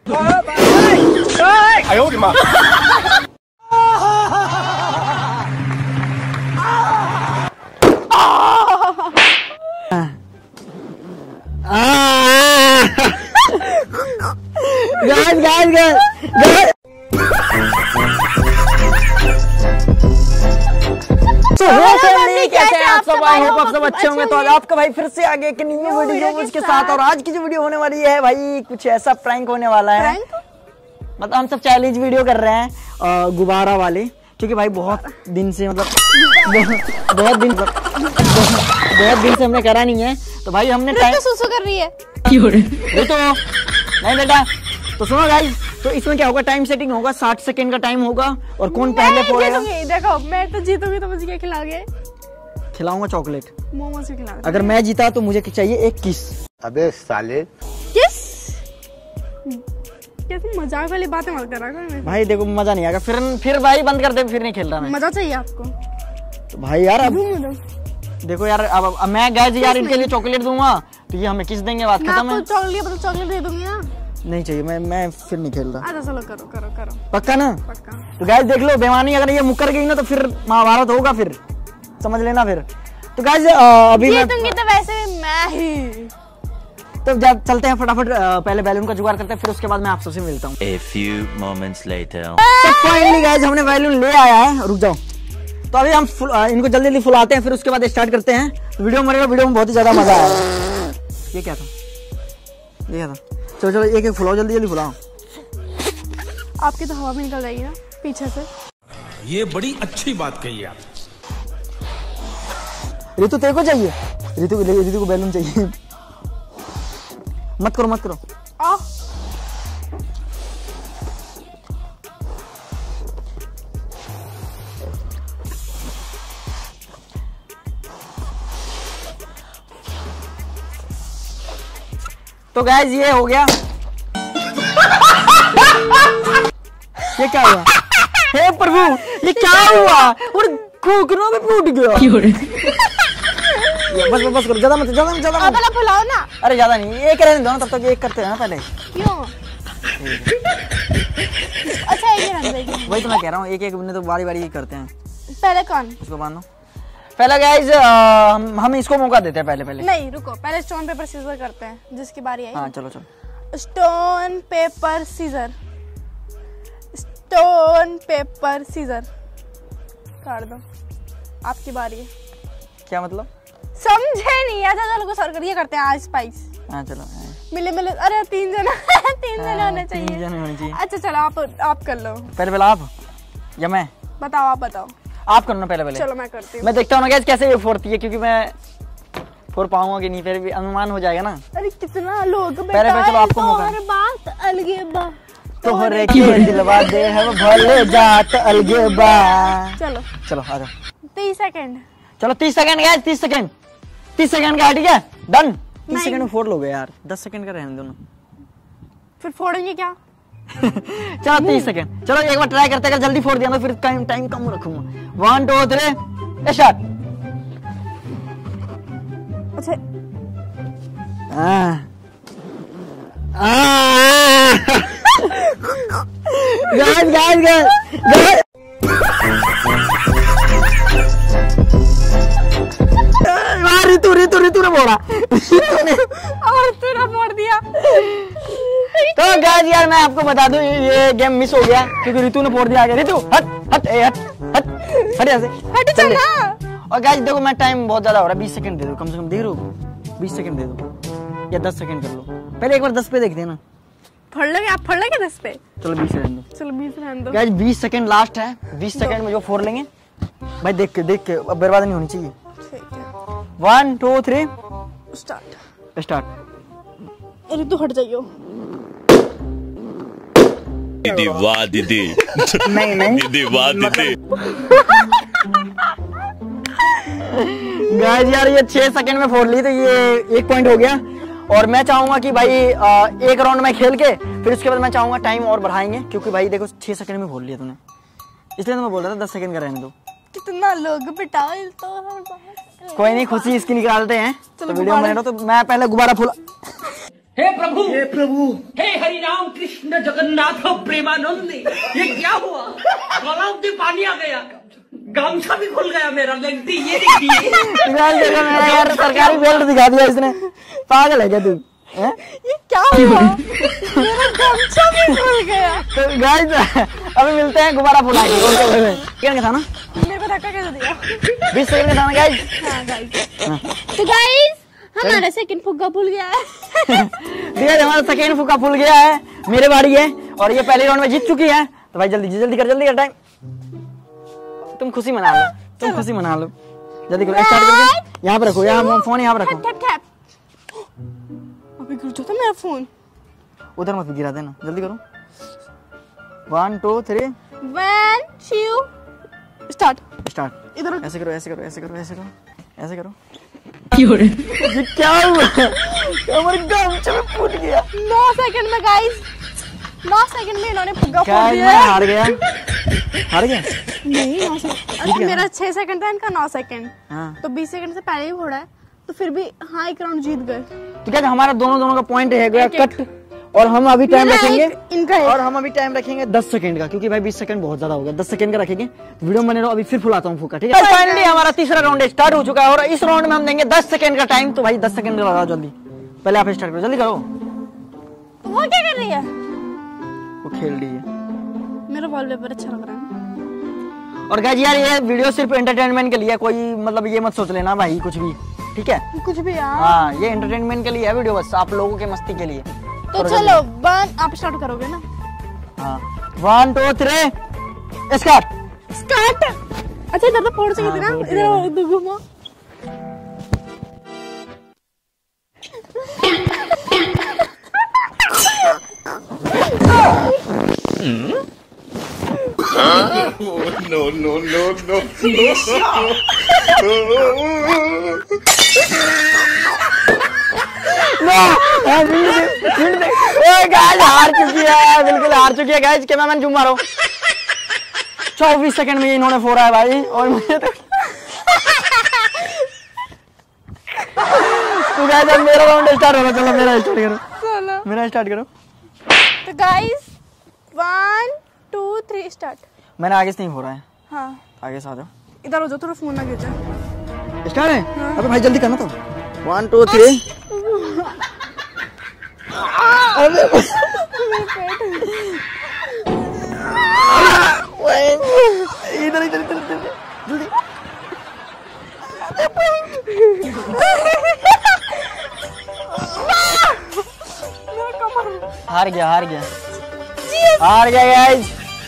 आप सब अच्छे होंगे। तो आज आपका भाई फिर से आगे एक न्यू वीडियो के साथ। और आज की जो वीडियो होने वाली है भाई कुछ ऐसा प्रैंक होने वाला है। मतलब हम सब चैलेंज वीडियो कर रहे हैं गुब्बारा वाले, क्योंकि भाई बहुत दिन से बहुत दिन से हमने करा नहीं है। तो भाई हमने टाइम सुसु कर रही है तो नहीं बेटा। तो सुनो गाइस, तो इसमें क्या होगा, टाइम सेटिंग होगा, 60 सेकंड का टाइम होगा और कौन पहले फोड़ेगा। देखो मैं तो जीतूंगी तो मुझे क्या खिलाओगे? खिलाऊंगा चॉकलेट, मोमोज खिलाओगे। अगर मैं जीता तो मुझे चाहिए एक किस। अबे साले किस? कैसी मजाक वाली बातें मत करा कर भाई। देखो मजा नहीं आएगा, फिर भाई बंद कर दे, फिर नहीं खेल रहा मैं। मजा चाहिए आपको तो भाई यार अब देखो यार, अब मैं गाइस यार इनके लिए चॉकलेट दूंगा तो ये हमें किस देंगे, बात खत्म है। चॉकलेट दे दूंगी ना। नहीं चाहिए, मैं फिर नहीं खेल रहा। अच्छा चलो करो करो करो, पक्का ना? पक्का। तो गाइस देख लो, बेमानी अगर ये मुकर गई ना तो फिर महाभारत होगा, फिर समझ लेना फिर। तो गाइस अभी जीतूंगी तो वैसे भी मैं ही। तो जब चलते हैं फटाफट, पहले बैलून का जुगाड़ करते हैं, फिर उसके बाद मैं आप सबसे मिलता हूँ। A few moments later. तो फाइनली गाइस हमने बैलून ले आया है। रुक जाओ, तो अभी हम इनको जल्दी जल्दी फुलाते हैं, फिर उसके बाद स्टार्ट करते हैं। तो वीडियो में बहुत ही ज्यादा मजा आया। ये क्या था? ये क्या था? चलो चलो एक एक फुलाओ, जल्दी जल्दी फुलाओ। आपकी तो हवा में निकल जाएगी ना पीछे से। ये बड़ी अच्छी बात कही आप। रितु तेरे को चाहिए? रितु को बैलून चाहिए। मत करो। तो गाइस ये हो गया। ये क्या हुआ? हे प्रभु, ये क्या हुआ? और खोखरों में फूट गया। बस करो, ज्यादा मत पहले फुलाओ ना। अरे ज्यादा नहीं, एक रहने दो ना, तब तक एक करते हैं ना पहले। क्यों? अच्छा एक रहने देंगे। वही तो मैं कह रहा हूँ, एक एक ने तो बारी बारी करते हैं। पहले कौन? इसको बांधो पहले गाइस। हम इसको मौका देते हैं पहले। नहीं रुको, पहले स्टोन पेपर सीजर करते हैं, जिसकी बारी आई। हाँ चलो। Stone paper scissor, stone paper scissor काट दो। आपकी बारी है। क्या मतलब? समझे नहीं? अच्छा चलो कुछ और करिए, करते हैं आज स्पाइस। हाँ चलो। मिले अरे तीन जने होने चाहिए। 3 जने होने चाहिए। अच्छा चलो आप कर लो। पहले आप या मैं? बताओ, आप बताओ। आप करो ना पहले। चलो मैं करती हूँ। मैं देखता हूँ ना गाइस कैसे ये फोड़ती है, क्योंकि मैं फोड़ पाऊंगा कि नहीं, फिर भी अनुमान हो जाएगा ना। अरे कितना लोग पहले चलो आपको मौका। बात अलगे बा तोहरे के दिलवा दे है भले जात अलगे बा। चलो आ जाओ। 30 सेकंड। चलो 30 सेकंड गाइस, 30 सेकंड का, ठीक है डन। 30 सेकंड में फोड़ लोगे यार, 10 सेकंड का रहने दो ना। फिर फोड़ेंगे क्या? चलो 30 सेकंड। चलो एक बार ट्राई करते हैं, अगर जल्दी फोड़ दिया तो फिर टाइम कम रखूंगा। 1 2 3 स्टार्ट। अच्छा रितु ने फोड़ा। और तूने फोड़ दिया। तो गाइस यार मैं आपको बता दूं, ये गेम मिस हो गया क्योंकि रितु ने फोड़ दिया। आगे रितु हट यहाँ से हट चला। और गाइस देखो मैं टाइम बहुत ज्यादा हो रहा है, 20 सेकंड दे दो कम से कम। देख रहे हो, 20 सेकंड दे दो या 10 सेकंड कर लो। पहले एक बार 10 पे देखते हैं ना। फोड़ लोगे आप? फोड़ लोगे 10 पे? चलो 20 रहने दो। चलो 20 रहने दो गाइस। 20 सेकंड लास्ट है, 20 सेकंड में जो फोड़ लेंगे भाई देख के अब बर्बाद नहीं होनी चाहिए। ठीक है। 1 2 3 स्टार्ट। अरे तू हट जाइयो। दीदी वाह दीदी। नहीं दीदी वाह दीदी। गाइस यार ये 6 सेकंड में फोड़ ली, तो ये 1 पॉइंट हो गया। और मैं चाहूंगा कि भाई एक राउंड में खेल के फिर उसके बाद मैं चाहूंगा टाइम और बढ़ाएंगे, क्योंकि भाई देखो 6 सेकंड में फोड़ लिया तूने, इसलिए तो मैं बोल रहा था 10 सेकंड का रहने दो। कितना लोग बिठाओ तो कोई नहीं, खुशी इसकी निकालते हैं। तो वीडियो में तो मैं पहले गुब्बारा फुला हे प्रभु हे हरि राम कृष्ण जगन्नाथ प्रेमानंद, ये क्या हुआ? तालाब में पानी आ गया, गामछा भी खुल गया मेरा। लगती ये देखिए यार सरकारी बेल्ट दिखा दिया इसने, पागल है क्या तू? ये क्या हुआ? मेरा गामछा भी खुल गया। तो गाइस अभी मिलते हैं गुब्बारा फुला के। क्या था ना, मेरे को धक्का कैसे दिया? 20 सेकंड का था ना गाइस। हाँ गाइस। तो गाइस हमारा सेकंड फुग्गा फूल गया है। ठीक है, हमारा सेकंड फुग्गा फूल गया है। मेरे बारी है और ये पहले राउंड में जीत चुकी है। तो भाई जल्दी कर टाइम। तुम खुशी मना लो, जल्दी करो, स्टार्ट करके यहाँ पे रखो, यहाँ फोन यहाँ पे रखो। अभी गिर जाता मेरा फोन। उधर मत गिरा देना, जल्दी करो। 1 2 3 1 2 स्टार्ट। इधर ऐसे करो। ये क्या हुआ? हमारे गामछा में फूट गया। 9 सेकंड में गाइस, 9 सेकंड में इन्होंने फुग्गा फोड़ दिया। मैं हार गया। नहीं 9 सेकंड। अच्छा मेरा 6 सेकंड था, इनका 9 सेकंड। हाँ। तो 20 सेकंड से पहले ही फोड़ा है, तो फिर भी हाँ एक राउंड जीत गए। तो क्या हमारा दोनों का पॉइंट है गया कट। और हम अभी टाइम रखेंगे, इनका और हम अभी टाइम रखेंगे 10 सेकंड का, क्योंकि भाई 20 सेकंड बहुत ज्यादा हो गया। 10 सेकंड का रखेंगे तो वीडियो बने रहो। अभी फिर फुलाता हूँ फूका, ठीक है। फाइनली हमारा तीसरा राउंड स्टार्ट हो चुका है और इस राउंड में हम देंगे 10 सेकंड का टाइम। तो भाई 10 सेकंड लगाओ जल्दी। पहले आप स्टार्ट करो, जल्दी करो। वो क्या कर रही है? वो खेल रही है। मेरा वॉलपेपर अच्छा लग रहा है। और गाइस यार ये वीडियो सिर्फ एंटरटेनमेंट के लिए है, कोई मतलब ये मत सोच लेना भाई कुछ भी, ठीक है। कुछ भी यार। हाँ ये एंटरटेनमेंट के लिए है वीडियो, बस आप लोगों के मस्ती के लिए। तो चलो आप स्टार्ट करोगे ना? हाँ 1 2 3 स्टार्ट। अच्छा इधर तो फोड़ सकते ना, इधर घूमो। हार चुकी है, बिल्कुल हार चुकी है गाइस। कैमरामैन जूम मारो। 24 सेकंड में इन्होंने फोड़ा है भाई, और मुझे तो गाइस अब मेरा राउंड स्टार्ट होगा। चलो मेरा स्टार्ट करो। तो गाइस 1 2 3 स्टार्ट। मैंने आगे से नहीं फोड़ा है। हाँ आगे से आ जाओ, इधर हो जाओ, थोड़ा फोन ना गिर जाए। स्टार्ट है। अबे भाई जल्दी करना तो। 1 2 3 अबे इधर जल्दी। हार गया गाइस।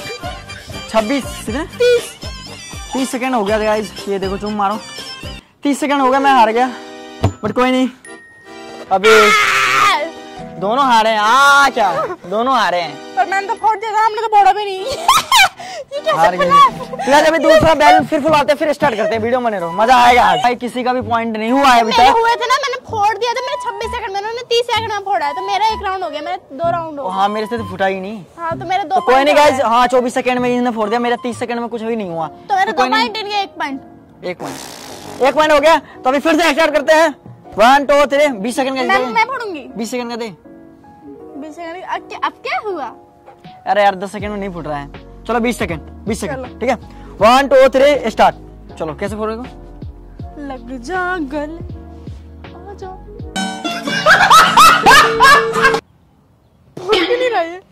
30 सेकंड हो गया गाइस। ये देखो तुम मारो, 30 सेकंड हो गया, मैं हार गया। बट कोई नहीं, अभी दोनों हारे हैं। क्या दोनों हारे हैं? पर मैंने तो फोड़ दिया था, हमने तो फोड़ा भी नहीं। ये कैसे हार गए। अभी दूसरा बैल फिर फुलाते हैं, फिर स्टार्ट करते हैं। वीडियो बने रहो, मजा आएगा आज। भाई किसी का भी पॉइंट नहीं हुआ है अभी तक। हुए थे ना, मैंने फोड़ दिया था। मेरा 26 सेकंड में, उन्होंने 30 सेकंड में फोड़ा है, तो मेरा 1 राउंड हो गया, मेरा 2 राउंड हो गया। हाँ मेरे से तो फुटा ही नहीं। हाँ तो मेरे 2 कोई नहीं गाइस। हाँ 24 सेकंड में इन्होंने फोड़ दिया, मेरा 30 सेकंड में कुछ भी नहीं हुआ। तो मेरे 2 पॉइंट, इनके 1 पॉइंट। 1 पॉइंट हो गया। तो अभी फिर से स्टार्ट करते हैं। 1 2 3 20 सेकंड का। मैं फोड़ूंगी 20 सेकंड का दे। 20 सेकंड। अब क्या हुआ? अरे यार 10 सेकंड में नहीं फुट रहा है। चलो 20 सेकंड ठीक है। 1 2 3 स्टार्ट। चलो कैसे फोड़ेगा? लग जा गल आ जा। फोड़ भी नहीं रहा है।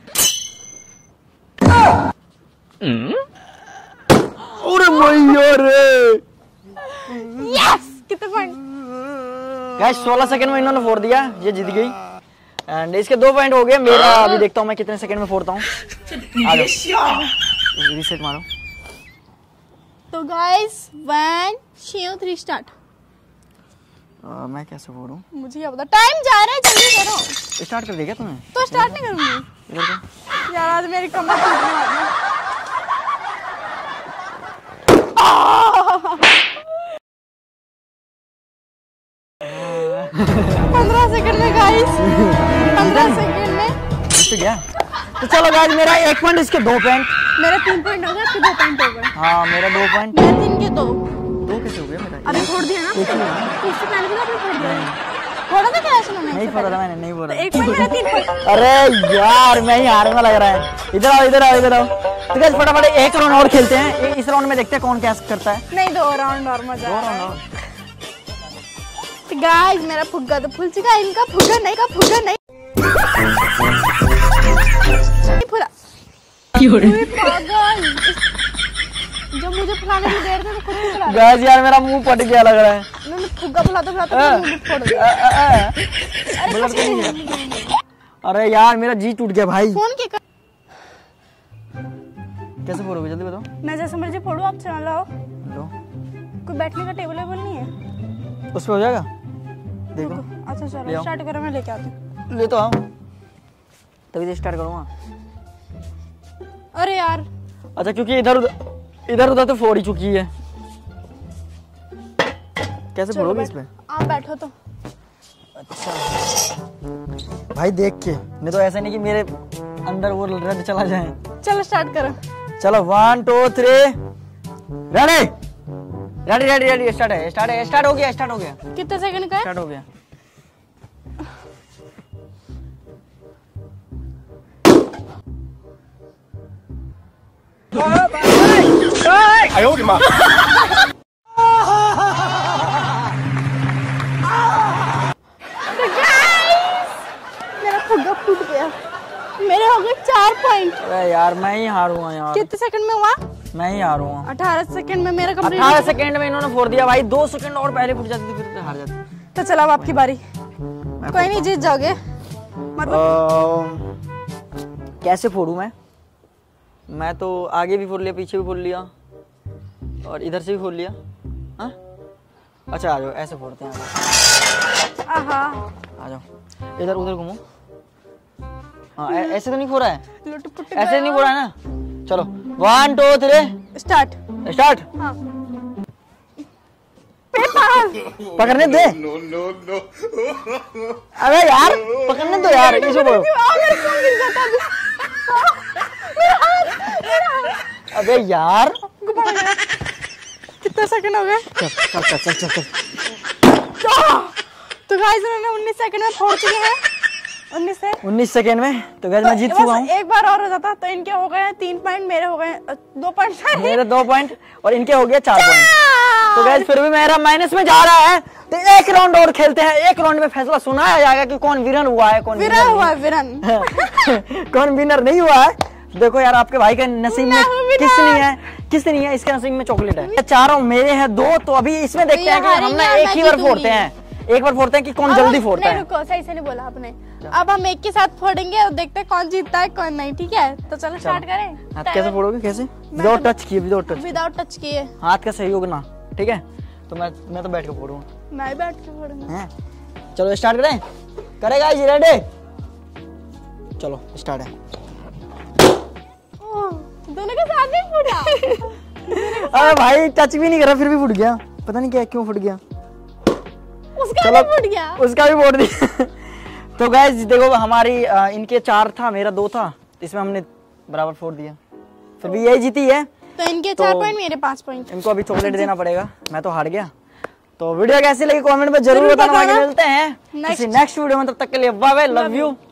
अरे भैया रे, यस। कितने पॉइंट? गाइस 16 सेकंड में इन्होंने फोड़ दिया, ये जीत गई। एंड इसके 2 पॉइंट हो गए। मेरा अभी देखता हूँ मैं कितने सेकंड में फोड़ता हूँ। रीसेट मारो। तो गाइस 1 2 3 स्टार्ट। मैं कैसे फोड़ूं? मुझे क्या पता, टाइम जा रहा है, जल्दी करो। स्टार्ट कर देगा तुम्हें? तो स्टार्ट नहीं करूंगी इधर को। यार आज मेरी कमर टूटने वाली है। 15 सेकंड में गाइस, 15 सेकंड में जीत गया। तो चलो गाइस मेरा 1 पॉइंट, इसके 2 पॉइंट। मेरा 3 पॉइंट हो गया, इसके 2 पॉइंट हो गए। हाँ मेरा 2 पॉइंट। मेरा 3 के 2 कैसे हो गया मेरा? अभी छोड़ दिया ना, इससे पहले भी आपने छोड़ दिया। थोड़ा सा क्या सुना नहीं फोड़ा था मैंने, नहीं फोड़ा। एक पॉइंट मेरा 3 पॉइंट। अरे यार मैं ही हारूंगा लग रहा है। इधर आओ इधर आओ इधर आओ। तो गाइस फटाफट एक राउंड और खेलते हैं। इस राउंड में देखते हैं कौन क्या करता है। नहीं 2 राउंड और मजा दो राउंड और। तो गाइस मेरा फुग्गा तो फूल चुका है, इनका फुग्गा नहीं फुला। अरे पागल, जब मुझे फुलाने की देर थी तो खुद ही फुला। गाइस यार मेरा मुंह फट गया लग रहा है। मैंने फुग्गा फुलाते मुंह फोड़ दिया। अरे यार मेरा जी टूट गया भाई। फोन के कर... कैसे फोड़ोगे जल्दी बताओ। मैं जैसे मर्जी फोड़ू, आप चलाओ। लो कोई बैठने का टेबल वेबल नहीं है उस पे हो जाएगा देखो। अच्छा ले चलो आओ। स्टार्ट करो, मैं लेके आती हूँ। ले तो आओ तभी से स्टार्ट करूँगा। अरे यार अच्छा क्योंकि इधर उधर तो फोड़ ही चुकी है। कैसे चलो फोड़ोगे इस पे? आप बैठो तो। अच्छा भाई देख के, नहीं तो ऐसा नहीं कि मेरे अंदर वो रद चला जाए। चलो स्टार्ट करो। चलो 1 2 3 ready ready ready ready start हो गया कितने सेकंड का है? स्टार्ट हो गया। मेरा फुग्गा फूट गया। मेरे हो गए 4 पॉइंट। अरे यार मैं ही हारूंगा यार। कितने सेकंड में हुआ? मैं ही हारूंगा। 18 सेकंड में मेरा कंप्लीट। 18 सेकंड में इन्होंने फोड़ दिया भाई। 2 सेकंड और पहले फूट जाती थी फिर तो हार जाती। तो चलो अब आपकी बारी। कोई नहीं, जीत जाओगे मतलब। कैसे फोड़ू मैं तो आगे भी फोड़ लिया, पीछे भी फोड़ लिया और इधर से भी फोड़ लिया। हाँ अच्छा आ जाओ, ऐसे फोड़ते हैं। आहा आ जाओ इधर उधर घूमो। हाँ ऐसे तो नहीं फोड़ा है, लुट-पुट ऐसे नहीं फोड़ा है ना। चलो 1 2 3 स्टार्ट। हाँ पकड़ने दे। अरे यार पकड़ने दो यार, इसे बोलो। अबे यार कितने सेकंड हो गए? चल तो गाइस उन्होंने 19 सेकंड में फोड़ चुके हैं। 19 सेकंड में। तो गाइस मैं जीत चुका हूँ। एक बार और हो जाता तो इनके हो गए 3 पॉइंट, मेरे हो गए 2 पॉइंट। मेरे 2 पॉइंट और इनके हो गया 4 पॉइंट। तो गाइस फिर भी मेरा माइनस में जा रहा है। तो एक राउंड और खेलते हैं। एक राउंड में फैसला सुनाया जाएगा कि कौन विनर हुआ है, कौन विनर हुआ है। विनर कौन विनर नहीं हुआ है। देखो यार आपके भाई के नसीब में किस नहीं है इसके नसीब में चॉकलेट है। चारों मेरे हैं 2। तो अभी इसमें देखते हैं कि हम ना एक ही बार फोड़ते हैं कि कौन जल्दी फोड़ता है। रुको, सही से नहीं बोला आपने। अब हम एक के साथ फोड़ेंगे और देखते हैं कौन जीतता है कौन नहीं। ठीक है तो चलो स्टार्ट करें। हाथ कैसे फोड़ोगे? कैसे? विदाउट टच किए, विदाउट टच किए। हाथ का सहयोग ना। ठीक है तो मैं तो बैठ के फोड़ूंगा। मैं बैठ के फोड़ूंगा। चलो स्टार्ट करें। करेगा जी रेडी? चलो स्टार्ट है। दोनों के साथ नहीं फूटा। अरे भाई टच भी नहीं करा फिर भी फूट गया। पता नहीं क्या क्यों फूट गया। उसका भी फूट गया। उसका भी फोड़ दिया। तो गाइस देखो हमारी इनके 4 था, मेरा 2 था। इसमें हमने बराबर फोड़ दिया। फिर भी यही जीती है। तो इनके 4 पॉइंट, मेरे 5 पॉइंट। इनको अभी चॉकलेट देना पड़ेगा। मैं तो हार गया। तो वीडियो कैसी लगी कमेंट में जरूर बताना। मिलते हैं किसी नेक्स्ट वीडियो में, तब तक के लिए बाय बाय, लव यू।